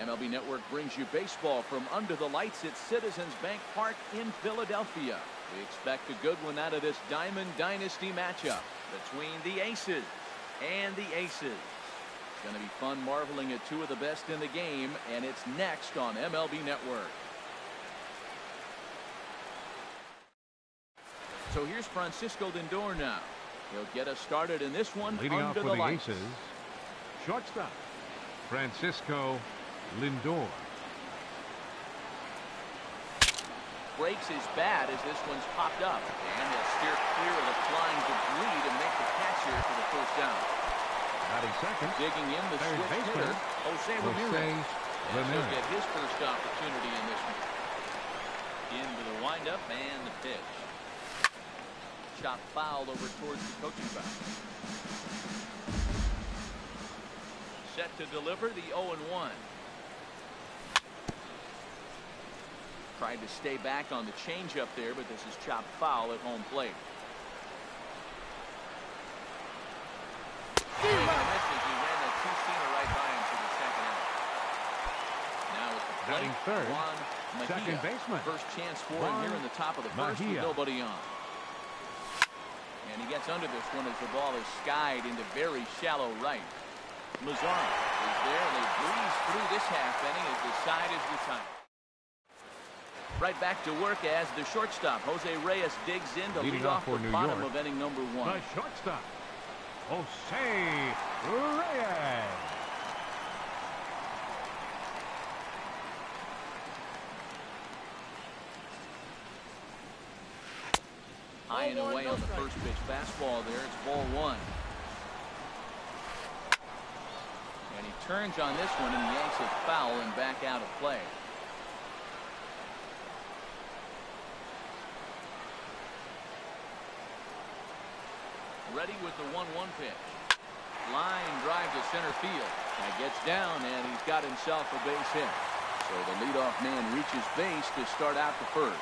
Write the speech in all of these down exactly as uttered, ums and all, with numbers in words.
M L B Network brings you baseball from under the lights at Citizens Bank Park in Philadelphia. We expect a good one out of this Diamond Dynasty matchup between the Aces and the Aces. It's going to be fun marveling at two of the best in the game, and it's next on M L B Network. So here's Francisco Lindor now. He'll get us started in this one. Leading under off for the, the lights. Aces, shortstop Francisco Lindor. Breaks his bat as this one's popped up, and he'll steer clear of the flying debris to make the catch here for the first down. Batting second, digging in the third switch baseman, hitter, Jose Ramirez. Jose He'll get his first opportunity in this one. Into the windup and the pitch. Shot foul over towards the coaching box. Set to deliver the oh and one. Tried to stay back on the changeup there, but this is chopped foul at home plate. He ran that two-seamer right by him to the second out. Now at the plate, batting third, Juan Mejia. second baseman. First chance for Juan him here in the top of the first Mejia. with nobody on. And he gets under this one as the ball is skied into very shallow right. Mazara is there, and they breeze through this half inning as the side is retired. Right back to work as the shortstop, Jose Reyes, digs in to lead off the bottom of inning number one. The shortstop, Jose Reyes. High and away on the first pitch fastball there. It's ball one. And he turns on this one and yanks it foul and back out of play. Ready with the one one pitch. Line drive to center field. That gets down, and he's got himself a base hit. So the leadoff man reaches base to start out the first.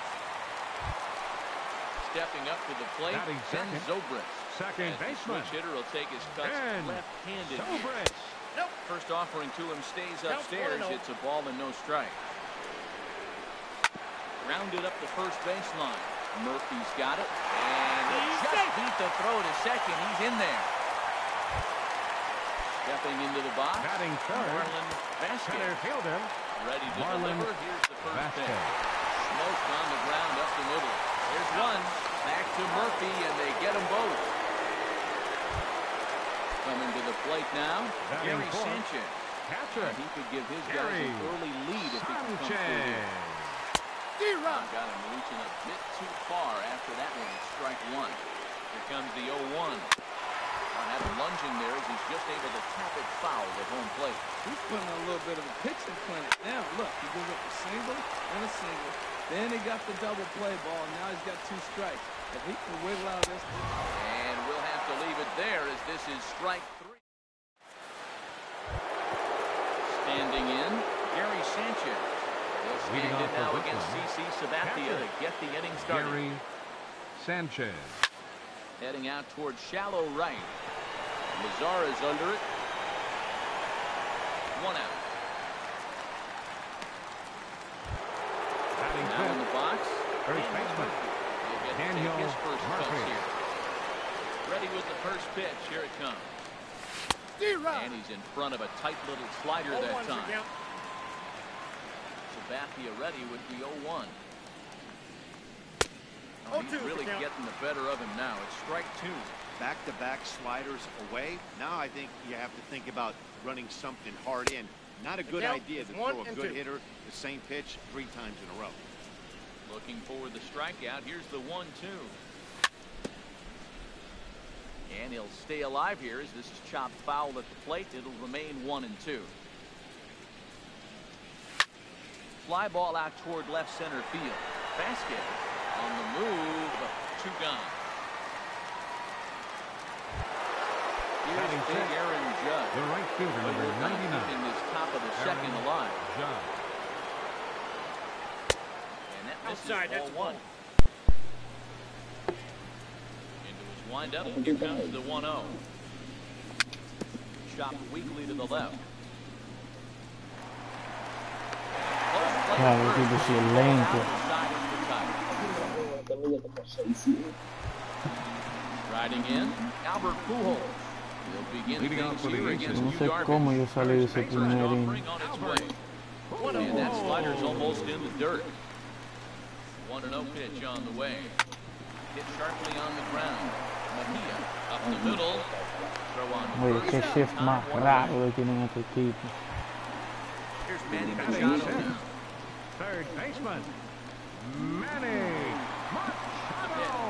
Stepping up to the plate, Ben Zobrist. Second baseman. Switch hitter will take his cuts left-handed. Zobrist. Nope. First offering to him stays upstairs. It's a ball and no strike. Rounded up the first baseline. Murphy's got it, and he just beat the throw to second. He's in there. Stepping into the box. Batting third. Marlon Vasquez. Center fielder. Ready to Marlon deliver. Here's the first Vasquez. pitch. Smoked on the ground up the middle. There's one. Back to Murphy, and they get them both. Coming to the plate now, Batting Gary fourth. Sanchez. Catcher. He could give his guys Gary an early lead if he can come through Sanchez. here. D-Rock got him reaching a bit too far after that one. Strike one. Here comes the oh one. Not having lunging there as he's just able to tap it foul at home plate. He's putting a little bit of a pitching clinic now. Look, he gives up a single and a single. Then he got the double play ball. Now he's got two strikes. If he can wiggle out this. And we'll have to leave it there as this is strike three. Standing in, Gary Sanchez. He'll stand in now against C C Sabathia to get the inning started. Gary Sanchez. Heading out towards shallow right. Lazar is under it. One out. Batting Now in the box. First baseman. He'll get to Daniel take his first Murphy. cuts here. Ready with the first pitch. Here it comes. And he's in front of a tight little slider that time. Sabathia ready with the oh one. Oh, he's really getting the better of him now. It's strike two. Back-to-back sliders away. Now I think you have to think about running something hard in. Not a good idea to throw a good hitter the same pitch three times in a row. Looking for the strikeout. Here's the one two. And he'll stay alive here as this is chopped foul at the plate. It'll remain one and two. Fly ball out toward left center field. Vasquez on the move. Two gone. Here's big Aaron Judge. The right fielder, number ninety-nine. Keeping this top of the second Aaron alive. Judge. And that misses Outside, ball that's one. Into his windup. Here comes the one oh. Chopped weakly to the left. at Claro, first. tipo si es Now lento. the side is retired. Riding in, Albert Pujols. He'll begin Leading off things for the here Aces. against No Yu sé cómo yo Darvish. salí de ese First primer inning. offering on its way. And that slider's almost in the dirt. one and oh pitch on the way. Hit sharply on the ground. Mejia up the middle. Throw on Oye, first. qué shift Time, más one raro away. que tienen este equipo. Here's Manny Batting Machado sixth. now. Third baseman, Manny Machado.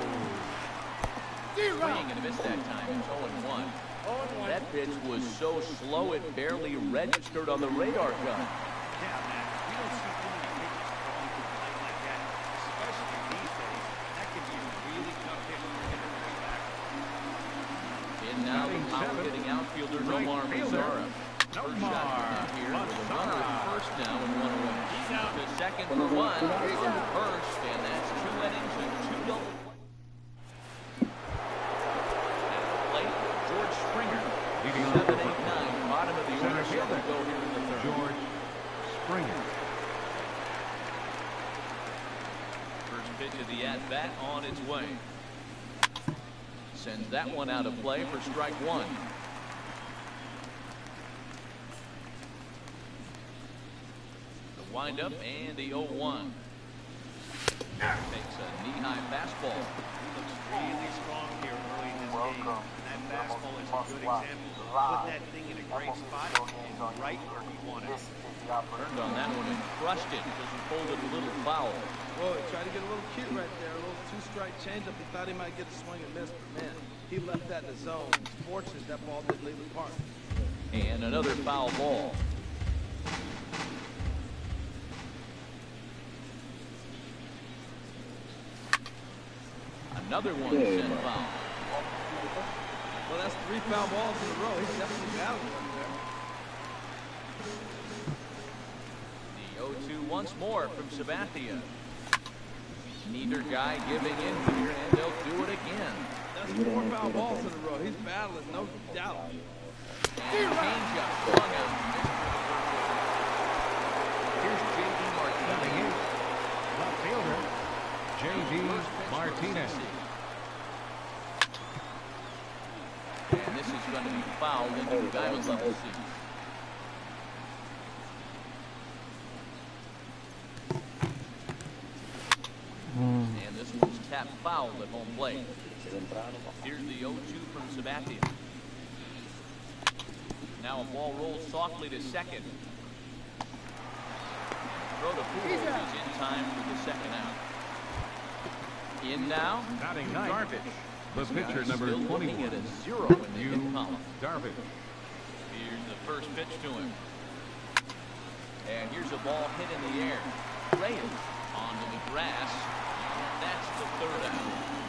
Swing and a miss that time. It's oh and one. That pitch was so slow it barely registered on the radar gun. Yeah, man. We don't see too many pitchers throwing to the line like that, especially these days. That can be a really tough hit when you're hitting way back. In now the power hitting outfielder Nomar Mazara. First shot for him here with a runner at first now and one away. To second for one. On the first, and that's two innings and two double plays. At the plate, George Springer. Leading off Seven, for eight, nine. Bottom of the center order. fielder, Go here in the third. George Springer. First pitch of the at-bat on its way. Sends that one out of play for strike one. The windup and the oh one. Takes a knee-high fastball. He looks really strong here early in this game. And that fastball is a good example. Put that thing in a great spot and right where he wanted it. Turned on that one and crushed it. Just pulled it a little foul. Whoa, he tried to get a little cute right there. A little two-strike changeup. He thought he might get a swing and miss, but man, he left that in the zone. It's fortunate that ball didn't leave the park. And another foul ball. Another one sent foul. Well, that's three foul balls in a row. He's definitely battling up there. The oh two once more from Sabathia. Neither guy giving in here, and they'll do it again. That's four foul balls in a row. He's battling, no doubt. And changeup swung out. Here's J D Batting Martinez. eighth, left fielder, J D Martinez. And this is going to be fouled into the diamond level seat. Mm. And this one's tapped foul at home plate. Here's the oh two from Sabathia. Now a ball rolls softly to second. Throw to Pujols is in time for the second out. In now, Batting ninth, Darvish. the pitcher He's number still looking at twenty-one, a zero in the Yu hit column. Darvish. Here's the first pitch to him. And here's a ball hit in the air. Reyes onto the grass. And that's the third out.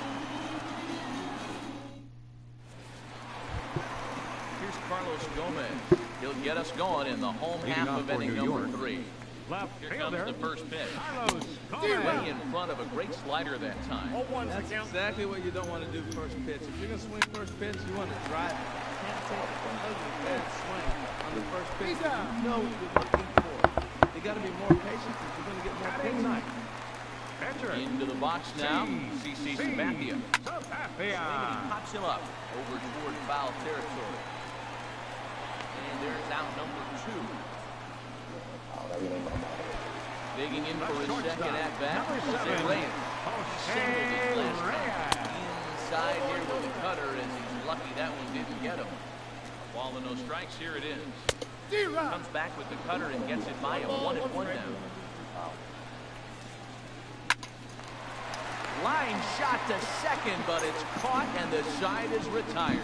Here's Carlos Gomez. He'll get us going in the home Leading half off of for inning New number York. three. Left Here comes fielder, the first pitch. Carlos Way Gomez. in front of a great slider that time. That's exactly what you don't want to do first pitch. If you're going to swing first pitch, you want to drive it. You can't take an ugly bad swing on the first pitch. You know what you're looking for. You got to be more patient if you're going to get more Batting pitches. ninth, pitcher, Into the box now, C C Sabathia. Sabathia. He pops him up over toward foul territory. And there's out number two. Digging in for his second at bat, Number Jose seven, Reyes. Jose Singled his last Reyes. time. Inside here with the cutter, as he's lucky that one didn't get him. Ball and no strikes, here it is. Comes back with the cutter and gets it by him, one and one down. Line shot to second, but it's caught and the side is retired.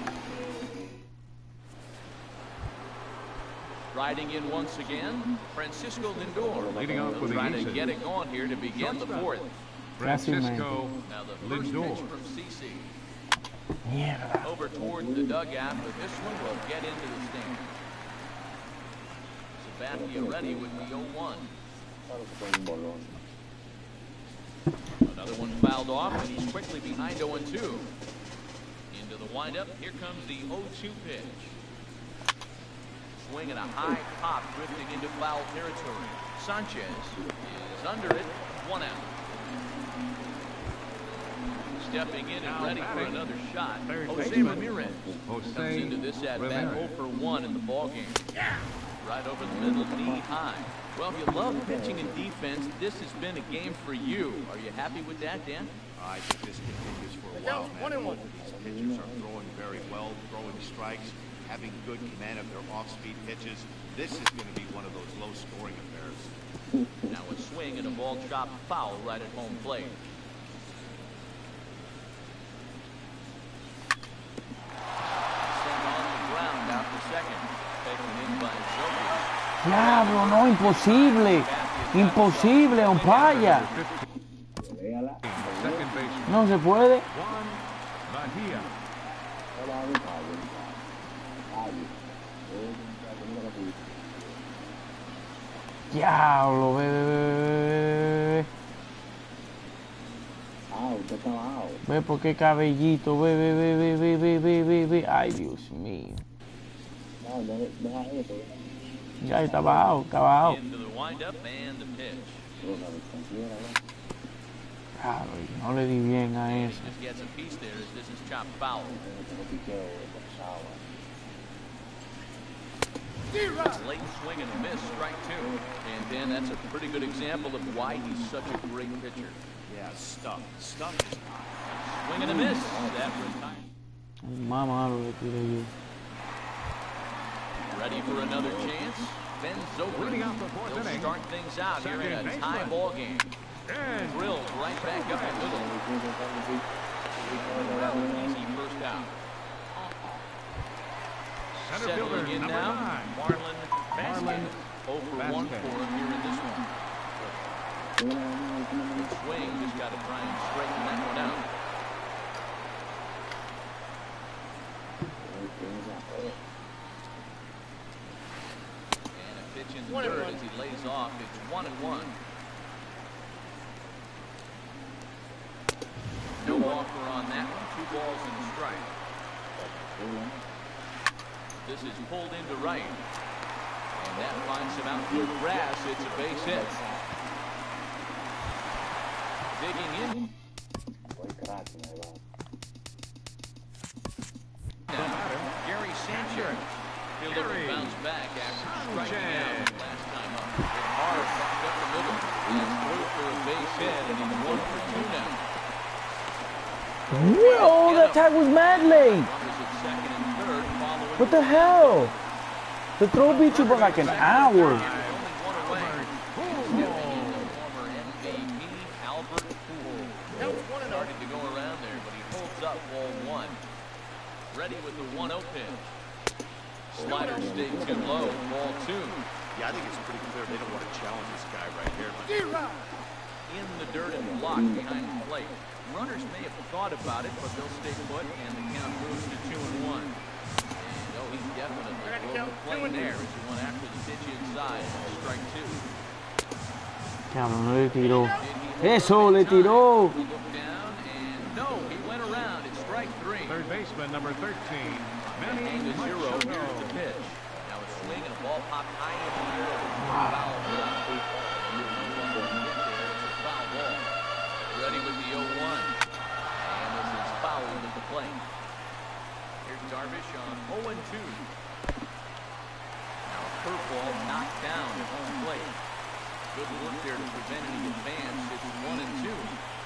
Riding in once again, Francisco Lindor. Leading off for the Trying to Aces. get it going here to begin the fourth. Francisco Now the first pitch Lindor. from C C. Mierda. Over toward the dugout, but this one will get into the stand. Sabathia ready with the oh one. Another one fouled off, and he's quickly behind oh and two. Into the windup, here comes the oh two pitch. swing and a high pop drifting into foul territory. Sanchez is under it. One out. Stepping in and ready for another shot, Jose Ramirez comes into this at-bat zero for one in the ballgame. Right over the middle, knee high. Well, if you love pitching and defense, this has been a game for you. Are you happy with that, Dan? I think this continues for a while, man. Both of these pitchers are throwing very well, throwing strikes, having good command of their off-speed pitches. This is going to be one of those low-scoring affairs. Now a swing and a ball chopped foul right at home plate. Diablo, no, imposible. Imposible, umpire. No se puede. Diablo, ve, ve, ve, ve, ve. Ve por qué cabellito, ve, ve, ve, ve, ve, ve, ve, ve, ve. Ay, Dios mío. Ya está bajado, está bajado. Claro, no le di bien a eso. Late swing and a miss, strike two. And Dan, that's a pretty good example of why he's such a great pitcher. Yeah, stuff. Stuff is high. Swing and a miss. That retires. Más malo le tiré yo. Ready for another chance? Ben Zobrist. He'll start things out here in a tie ball game. Drilled right back up the middle. Easy first out. Settling in now, Marlon Vasquez. zero for one for him here in this one. Good swing, just got to try and straighten that one out. And a pitch in the dirt as he lays off. It's one and one. No offer on that one. Two balls and a strike. This is pulled into right. And that finds him out through grass. It's a base hit. Digging in. Now, Gary Sanchez. He'll look to bounce back after striking out last time up. Hit hard, rocked up the middle. He's through for a base hit, and he's one for two now. Whoa, that tag was mad late. What the hell? The throw beat you for like an hour. Started to go around there, but he holds up ball one. Ready with the one oh pitch. Slider stayed too low, ball two. Yeah, I think it's pretty clear they don't want to challenge this guy right here. In the dirt and blocked behind the plate. Runners may have thought about it, but they'll stay put, and the count moves to two and one. And oh, he's definitely playing there as he went after the pitch inside. Strike two. Cabrón, no le tiró. Eso, le tiró. He looked down, and no, he went around. It's strike three. Third baseman, number thirteen, Manny Manny zero. Machado. Here's the pitch. Now a swing and a ball popped high in the air. Foul ball. Foul ball. Ready with the oh one. And this is fouled at the plate. Here's Darvish on oh and two. Now a curveball knocked down at home plate. Good work there to prevent any advance. It's one and two.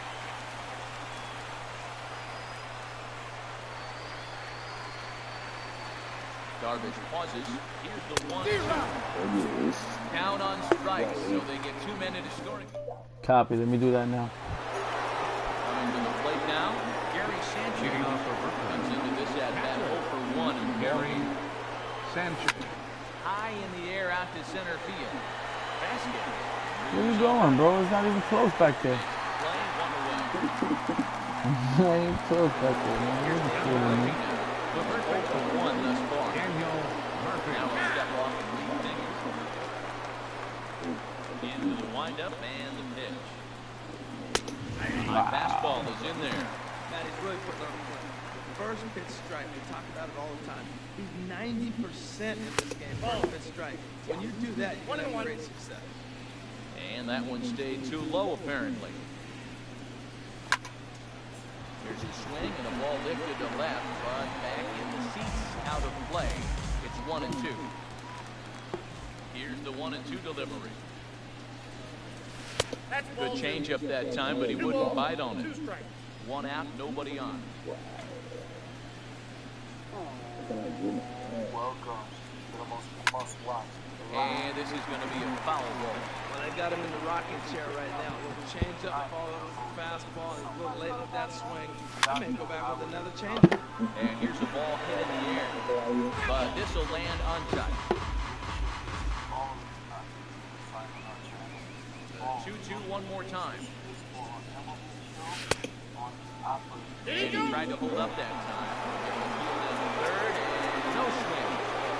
Darvish pauses. Here's the one two. Count on strikes, so they get two men into scoring. Copy, let me do that now. Coming to the plate now, Gary Sanchez comes into this at bat oh for one. And Gary Sanchez. high in the air out to center field. Basket. Where you going, bro? It's not even close back there. Playing one away. It's not even close back there, man. You're just kidding me. oh for one thus far. Daniel Murphy. Now we'll step off and lead things. Into the windup and the pitch. High fastball is in there. Man, he's really putting on first pitch strike. We talk about it all the time. He's ninety percent in this game, first pitch strike. When you do that, you're going to have great success. And that one stayed too low, apparently. Here's a swing and a ball lifted to left, but back in the seats, out of play. It's one and two. Here's the one and two delivery. Good change up that time, but he wouldn't bite on it. One out, nobody on. And this is going to be a foul ball. Well, they got him in the rocking chair right now. A little change up, follow with the fastball. He's a little late with that swing. He may go back with another change. And here's a ball hit in the air, but this will land untouched. two two one more time. And he tried to hold up that time. Third and no swing.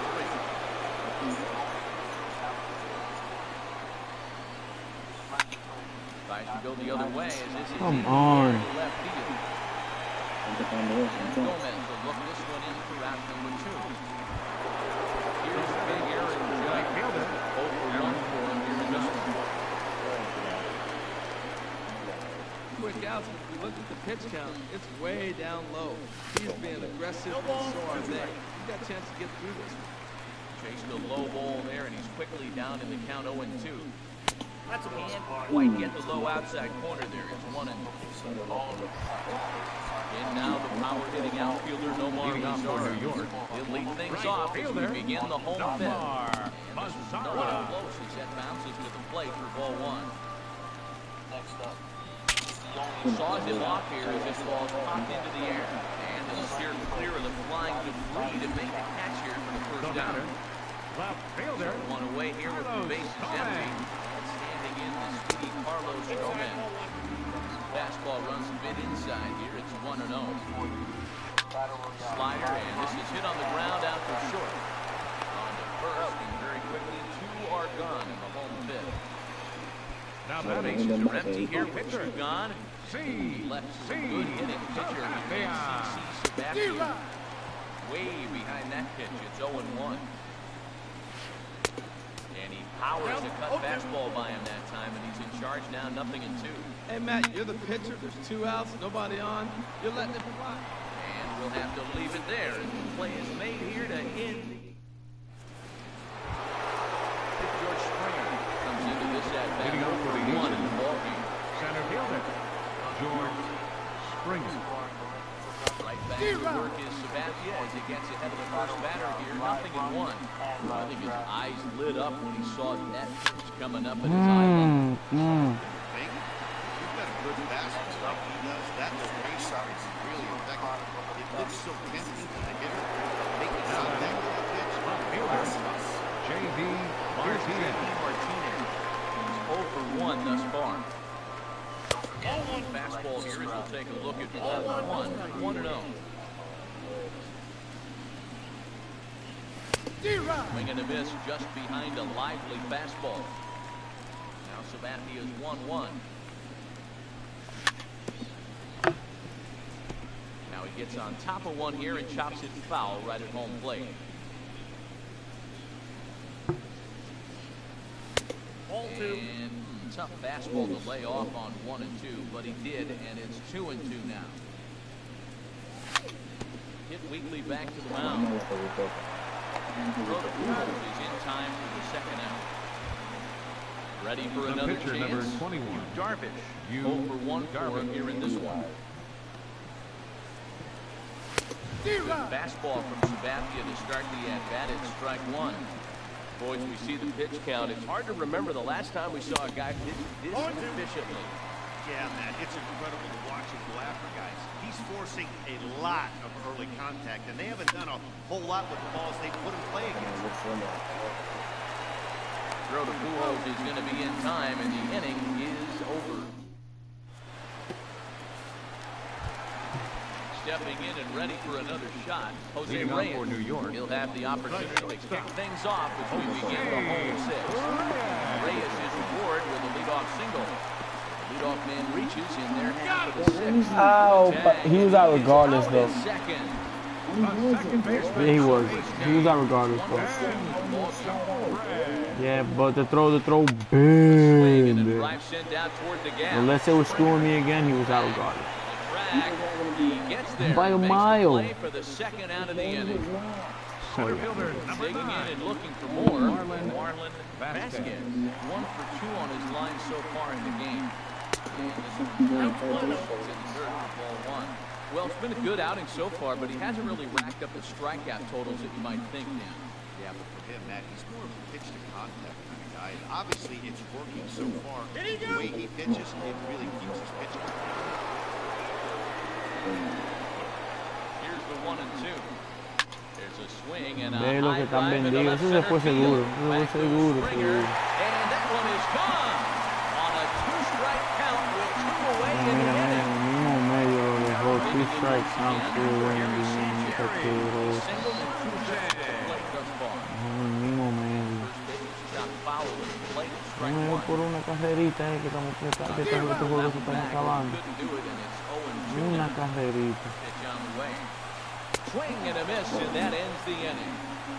Tries to go the other way as this is Come on. left field. Gomez will look this one in for out number two. Here's Big Aaron Judge. Over one for him here in this one. Quick outs, if you look at the pitch count, it's way down low. He's being aggressive, and so are they. He's got a chance to get through this one. Chased a low ball there, and he's quickly down in the count oh and two. That's a can't quite get the low outside corner there. It's one and and now the power hitting outfielder Nomar Mazara. He'll lead things off as we begin the home fifth. And this was no one close as that bounces to the plate for ball one. Next up. Saws him off here as this ball's popped into the air. And it'll steer clear of the flying debris to make the catch here for the first downer. Left fielder. One away here with the bases empty. And standing in the speedy Carlos Gomez. Fastball runs a bit inside here. It's one and oh. Slider, and this is hit on the ground out for short. On to first, and very quickly two are gone in the home fifth. Now The batting bases are empty here. Pitcher gone. C. Left C. good hitting pitcher here. C C Sabathia. Way behind that pitch. It's oh and one. And he powers a cut fastball by him that time, and he's in charge now, nothing in two. Hey, Matt, you're the pitcher. There's two outs, nobody on. You're letting it fly. And we'll have to leave it there as the play is made here to end the George Springer comes into this at bat Leading off for the one in Houston. the ballgame. Center fielder. George Springer. Right back to work is Sabathia as he gets ahead of the first batter here. Nothing in one. I think his eyes lit up when he saw that pitch coming up at his eye level. Mm, mm. Think you've got a good fastball. He does. That space is really effective. It looks so tempting to the hitter. Making contact with the pitch. Fielder. J D Martinez. Martinez. He's oh for one thus far. Fastball here as we'll take a look at ball one. one and oh. Swing and a miss just behind a lively fastball. Now Sabathia is one one. Now he gets on top of one here and chops it foul right at home plate. Ball two. And tough fastball to lay off on one and two, but he did, and it's two and two now. Hit weakly back to the mound. Roto is in time for the second out. Ready for The another pitcher, chance. number twenty-one. Darvish. Yu oh for one for him Darvish. here in this one. Good fastball from Sabathia to start the at-bat at strike one. Boys, we see the pitch count. It's hard to remember the last time we saw a guy pitch this efficiently. Yeah, man, it's incredible to watch him go after guys. He's forcing a lot of early contact, and they haven't done a whole lot with the balls they put in play against. Throw to Pujols is going to be in time, and the inning is over. Stepping in and ready for another shot, Jose Leading off Reyes. for New York. He'll have the opportunity to kick things off as we begin the home six. Reyes is reward with a leadoff single. Leadoff man reaches in their half of the sixth. Ow, but he was out regardless, though. Second. Yeah, he was. He was out regardless, though. Yeah, but the throw, the throw, big. Unless it was screwing me again, he was out regardless. By a mile. For the second out of the inning. Center fielder number Digging in nine. and looking for more. Marlon Marlon Vasquez. Vasquez. One for two on his line so far in the game. And this is the third for ball one. Well, it's been a good outing so far, but he hasn't really racked up the strikeout totals that you might think, Dan. Yeah, but for him, Matt, he's more of a pitch to contact kind of guy. And obviously, it's working so far. The way he pitches, it really keeps his pitching. Here's the one and two. There's a swing and a Ve lo que high están drive into vendidos. left Eso se fue center seguro. field. Eso fue Back goes seguro, Springer, seguro. and that one is gone on a two-strike count with two away in the Mira, mira, inning. en el mismo medio lo dejó. Two strikes, now two away in the inning. Single and two hits to the plate thus far. En el mismo medio. First base shot foul to the plate, strike No one. es por una carrerita, eh, que estamos que, está- que estos estos juegos se están acabando. Couldn't do it, and it's oh and two Una now. carrerita. Pitch on the way. Swing and a miss, and that ends the inning.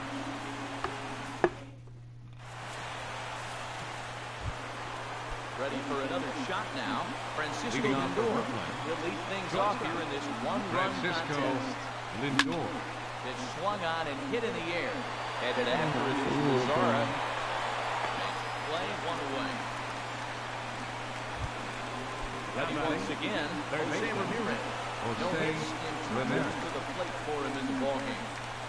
Ready for another shot now. Francisco Leading off for Lindor Brooklyn. will lead things off here in this one-run Francisco contest. Lindor. Pitch swung on and hit in the air. Headed after it is Lazara. Play one away. Ready once again, Third Jose baseman. Ramirez. No Jose hits and two Ramirez. trips to the plate for him in the ballgame.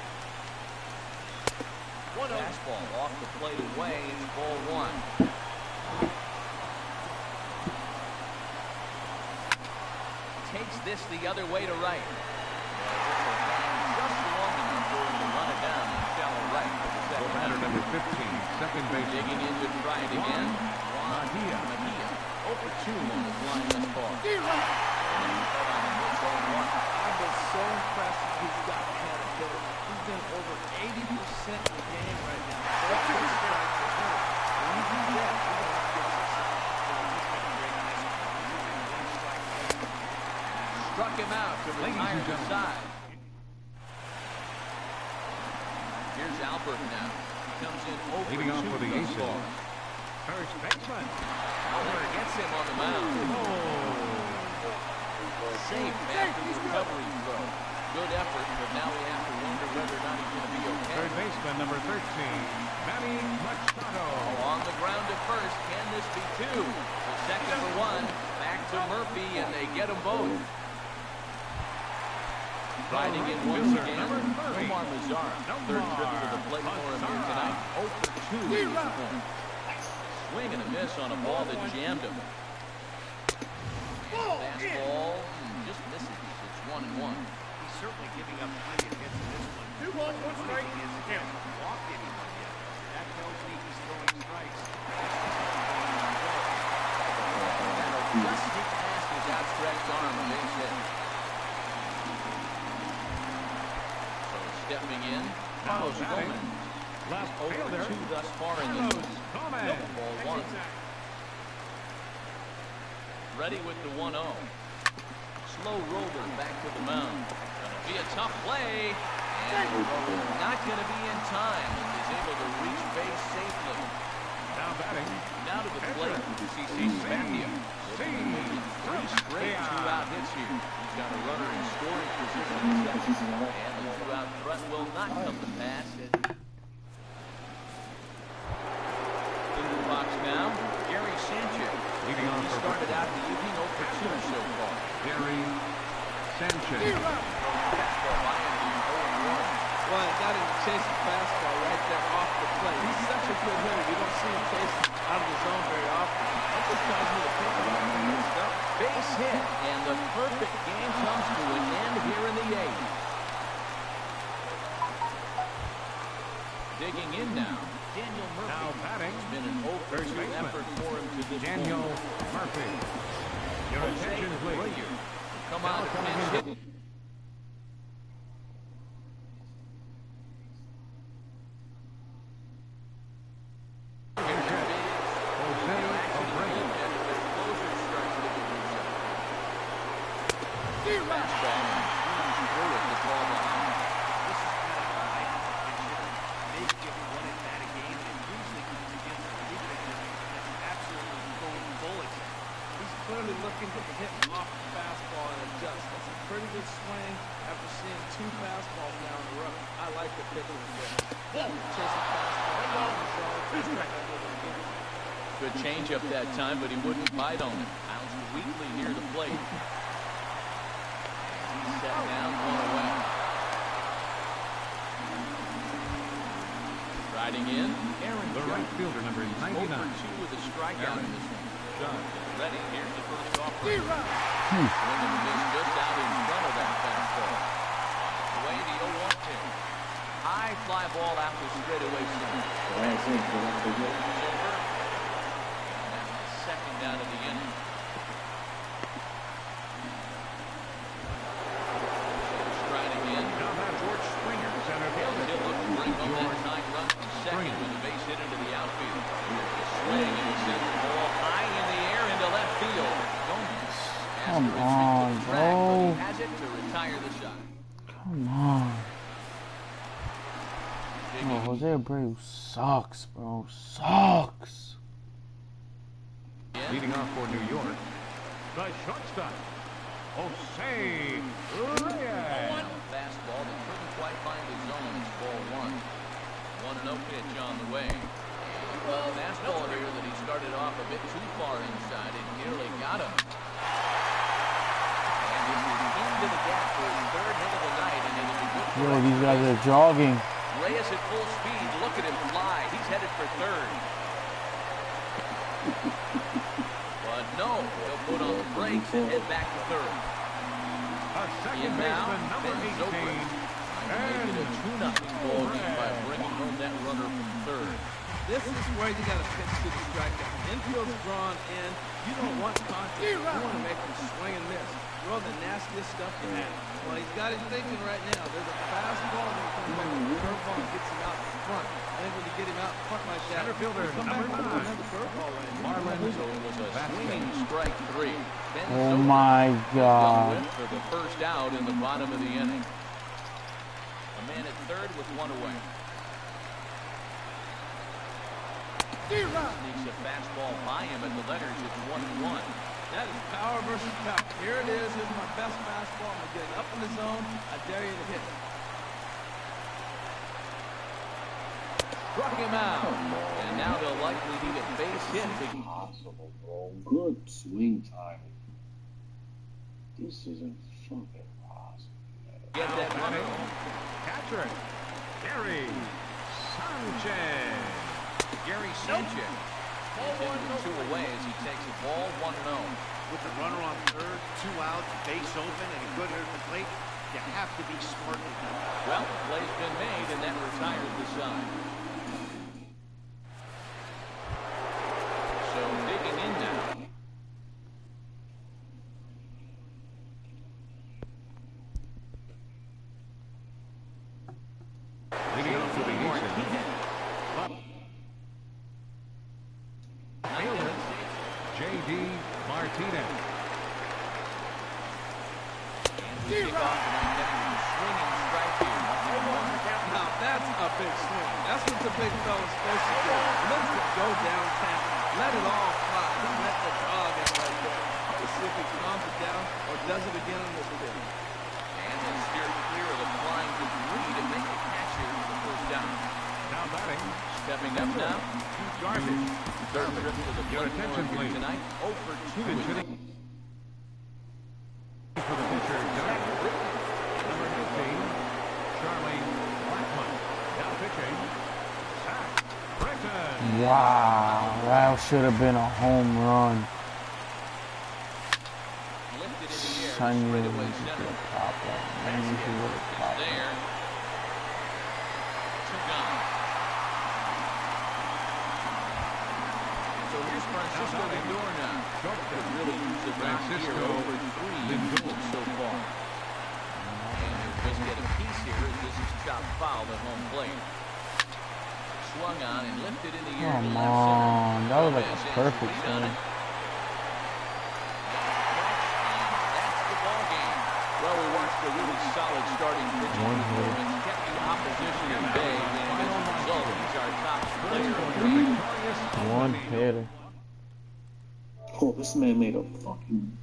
Fastball off the plate away. It's ball one. Takes this the other way to right. Just long enough for him to run it down in shallow right for the second Batter out. number fifteen, second base. Digging in to try it again. Juan Mejia. Mejia. oh for two on his line thus far. And he's cut on a hit, oh and one. I've been so impressed with he's gotten ahead of Hill. He's been over eighty percent of the game right now. That's a strike to him. When you do that, you're going to get success. Struck him out to Ladies retire and the gentlemen. side. Here's Albert now. He comes in oh for Leading off two for the thus Aces. far. First baseman. Albert gets him on the mound. Safe after the recovery throw. Good effort, but now we have to wonder whether or not he's going to be okay. Third baseman number thirteen, Manny Machado. On the ground at first. Can this be two? The second for one. Back to Murphy, and they get them both. Riding in once again, Omar Mazara. Third trip to the plate for him here tonight. oh for two at this point. Swing and a miss on a ball that jammed him. And fastball hmm, just misses. It's one and one. He's certainly giving up plenty of hits in this one. Two one, one strike. He hasn't walked anyone yet. That tells me he's throwing strikes. That'll just sneak past his outstretched arm, a base hit. So stepping in, Carlos Gomez. Left oh for fielder. two thus far in Carlos this one. Gomez. Ball one. Ready with the one oh. Slow roller back to the mound. Gonna be a tough play. And the throw is not gonna be in time. And he's able to reach base safely. Now batting. Now to the plate, C C Sabathia. Three straight two-out hits here. He's got a runner in scoring position in second. And the two-out threat will not come to pass. In the box now, Gary Sanchez. Leading off He for started out the evening oh for two so far. Gary Sanchez. Fastball by him, the oh and one. Well, he got him to chase the fastball right there off the plate. He's such a good hitter. You don't see him chasing out of the zone very often. That just tells me the pitcher is mixed up. Base hit, and the perfect game comes to an end here in the eighth. Digging in now, Daniel Murphy. Now batting. It's been an oh for First two baseman. effort for him to this Daniel point. Murphy. Your Jose attention, please. Abreu. Come Now on, coming pinch in. hit. Jose Abreu. Closer strike fastball and swings through it to ball behind. This is kind of like maybe give one at bat a game, and it usually comes against the relief pitcher that's absolutely going bullets. He's clearly looking to hit off the fastball and adjust. That's a pretty good swing after seeing two fastballs now in a row. I like the pitcher there. Chasing fastball. Good changeup that time, but he wouldn't bite on it. Bounced weakly near the plate. He's set down, one away. Riding in, Aaron The right fielder, number ninety-nine. over two with a strikeout in this one. John. Ready, here's the first offering. Swing and a miss just out in front of that fastball. Away the oh one pitch. High fly ball out to straightaway center. Silver. Second down of the inning. Striding in. Now that's George Springer, center fielder. He'll look to bring home that tying run from second with a base hit into the outfield. Here's the swing and he sends the ball high in the air into left field. Gomez. Come on, bro. He has it to retire the shot. Come on. Oh, Jose Abreu sucks, bro. Sucks. Leading off for New York, the shortstop, Jose Reyes. Fastball that couldn't quite find the zone. It's ball one. one and oh pitch on the way. Well, fastball here that he started off a bit too far inside and nearly got him. And this is into the gap for his third hit of the night, and it'll be good for Yo, him. these guys are jogging. Reyes at full speed. Look at him fly. He's headed for third. But no, he'll put on the brakes and head back to third. A second In now, baseman, number Ben eighteen. Zobrist. Trying to make it a two nothing ball game by bringing home that runner from third. This is where you got to pitch to the strikeout. Infield's drawn in. You don't want contact. You want to make him swing and miss. Throw the nastiest stuff you have. Well, he's got his thinking right now. There's a fastball that comes back with a curveball and gets him out in front. I think when you get him out in front like that, Center fielder, come number back with nine. another curveball right now. Marlon So it was a swinging strike three. Ben Oh Zobrist my is done God. with for the first out in the bottom of the inning. A man at third with one away. Sneaks a fastball by him at the letters. It's one and one. That is power versus power. Here it is. Here's my best fastball. I'm going to get it up in the zone. I dare you to hit it. Struck him out. And now they'll likely need a base hit to Impossible, bro. Good swing timing. This isn't fucking awesome. get that runner. Catcher, Gary Sanchez. Gary Sanchez. He's in two away as he takes a ball, one and oh. With the runner on third, two outs, base open, and a good hitter at the plate, you have to be smart with that. Well, the play's been made, and that retires the side. So digging in now. Leading off for the Aces, fielder, J D Martinez. Kick off and I'm getting a swinging strike here. Now, that's a big swing. That's what the big fella's supposed to do. Let it go downtown. Let it all fly. Don't let the dog in right there. Let's see if he calms it down or does it again on this pitch. And then steered clear of the flying debris to make a catch here for the first down. Now batting, Stepping up now, Garbage. third trip to the Your plate attention, here please. tonight. oh for two Pitch with hitting for the pitcher, Doug. Number fifteen, Charlie Blackmon. Now pitching, Zach Britton. Wow, that should have been a home run. lifted in the air. I knew he straightaway was center. gonna pop that. I knew he would have popped that. There. Two gone. So here's Francisco Lindor now. Has really used the rock here Francisco over three Lindor. so far. And he'll just get a piece here as this is chopped foul at home plate. Swung on and lifted in the air to Come left on, center. that was like a Gomez has perfect lead on swing. it. That's the ball game. starting pitching and kept the opposition at bay, and as a result, he's our top player of the week. One hitter. Oh, this man made a fucking